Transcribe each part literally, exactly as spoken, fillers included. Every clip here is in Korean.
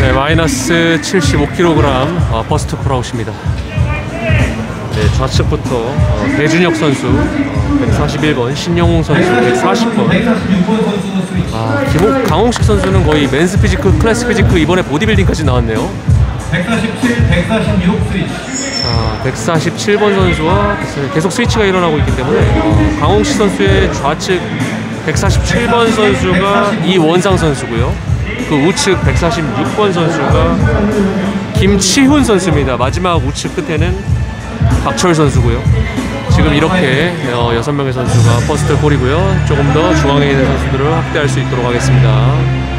네, 마이너스 칠십오 킬로그램 어, 버스트 콜아웃입니다. 네, 좌측부터 어, 배준혁 선수 어, 백사십일 번, 신영웅 선수 백사십 번. 아, 김호, 강홍식 선수는 거의 맨스 피지크, 클래스 피지크, 이번에 보디빌딩까지 나왔네요. 백사십칠, 백사십육 스위치. 자, 백사십칠 번 선수와 계속 스위치가 일어나고 있기 때문에 어, 강홍식 선수의 좌측 백사십칠 번 선수가 이원상 선수고요. 그 우측 백사십육 번 선수가 김치훈 선수입니다. 마지막 우측 끝에는 박철 선수고요. 지금 이렇게 어, 여섯 명의 선수가 퍼스트 콜이고요. 조금 더 중앙에 있는 선수들을 확대할 수 있도록 하겠습니다.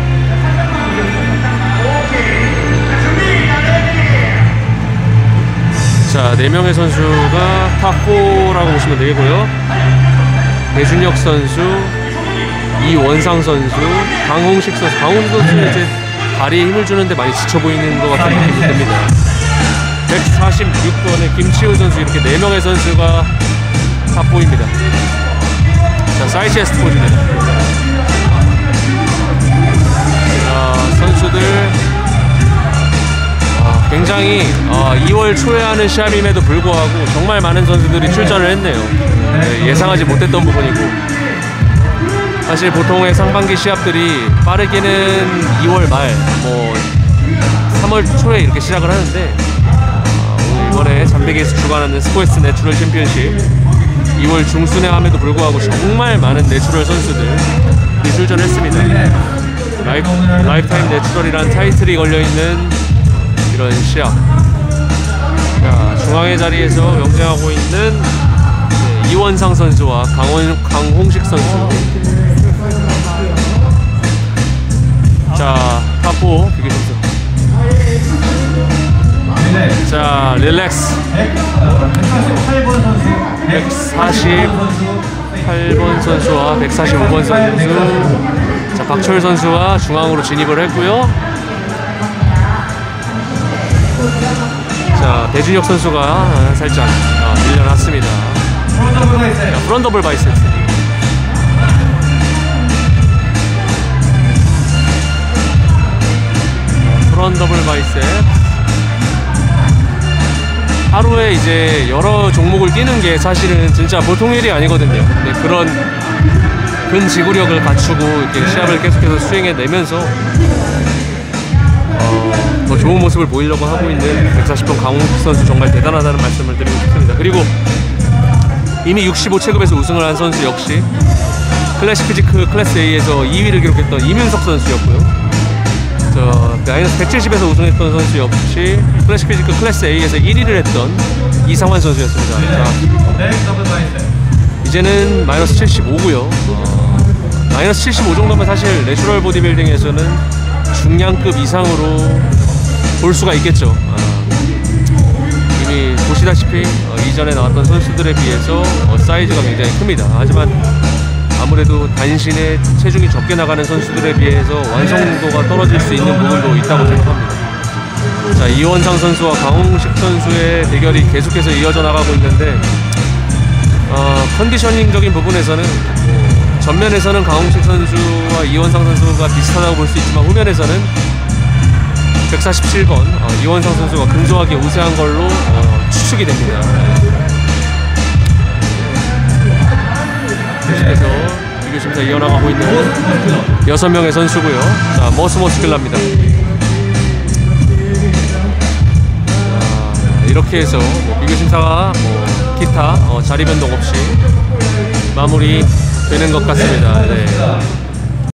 자, 네 명의 선수가 탑사라고 보시면 되겠고요. 배준혁 선수, 이원상 선수, 강홍식 선수. 강홍식 선수는 이제 다리에 힘을 주는데 많이 지쳐 보이는 것 같은 느낌이 듭니다. 백사십육 번의 김치훈 선수, 이렇게 네 명의 선수가 탑사입니다. 자, 사이체스트 포즈입니다. 자, 선수들 아, 굉장히 어, 이월 초에 하는 시합임에도 불구하고 정말 많은 선수들이 출전을 했네요. 네, 예상하지 못했던 부분이고, 사실 보통의 상반기 시합들이 빠르게는 이월 말, 뭐 삼월 초에 이렇게 시작을 하는데 어, 이번에 잠베개에서 주관하는 스포츠 내추럴 챔피언십 이월 중순에 함에도 불구하고 정말 많은 내추럴 선수들이 출전했습니다. 라이프, 라이프타임 내추럴이란 타이틀이 걸려있는 이런 시합. 자, 중앙의 자리에서 경쟁하고 있는 네, 이원상 선수와 강원, 강홍식 선수. 자, 탑사 비교 선수. 자, 릴렉스. 백사십팔 번 선수와 백사십오 번 선수. 자, 박철 선수가 중앙으로 진입을 했고요. 자, 배준혁 선수가 살짝 어, 밀려났습니다. 자, 프론트 더블 바이셉스. 프론트 더블 바이셉스. 하루에 이제 여러 종목을 뛰는 게 사실은 진짜 보통 일이 아니거든요. 근데 그런 근지구력을 갖추고 이렇게 시합을 계속해서 수행해내면서 어, 더 좋은 모습을 보이려고 하고 있는 백사십 번 강홍식 선수, 정말 대단하다는 말씀을 드리고 싶습니다. 그리고 이미 육십오 체급에서 우승을 한 선수 역시 클래식 피지크 클래스 A에서 이 위를 기록했던 이민석 선수였고요. 저 마이너스 백칠십에서 우승했던 선수 역시 클래식 피지크 클래스 A에서 일 위를 했던 이상환 선수였습니다. 자, 이제는 마이너스 칠십오고요. 어, 마이너스 칠십오 정도면 사실 내추럴 보디빌딩에서는 중량급 이상으로 볼 수가 있겠죠. 어, 이미 보시다시피 어, 이전에 나왔던 선수들에 비해서 어, 사이즈가 굉장히 큽니다. 하지만 아무래도 단신에 체중이 적게 나가는 선수들에 비해서 완성도가 떨어질 수 있는 부분도 있다고 생각합니다. 자, 이원상 선수와 강홍식 선수의 대결이 계속해서 이어져 나가고 있는데 어, 컨디셔닝적인 부분에서는 뭐, 전면에서는 강홍식 선수와 이원상 선수가 비슷하다고 볼 수 있지만 후면에서는 백사십칠 번 어, 이원상 선수가 근소하게 우세한 걸로 어, 추측이 됩니다. 계속해서 비교 심사 이어나가고 있는 여섯 명의 선수고요. 자, 머스머스킬라입니다. 자, 이렇게 해서 뭐 비교 심사가 뭐 기타 어, 자리 변동 없이 마무리 되는 것 같습니다. 네.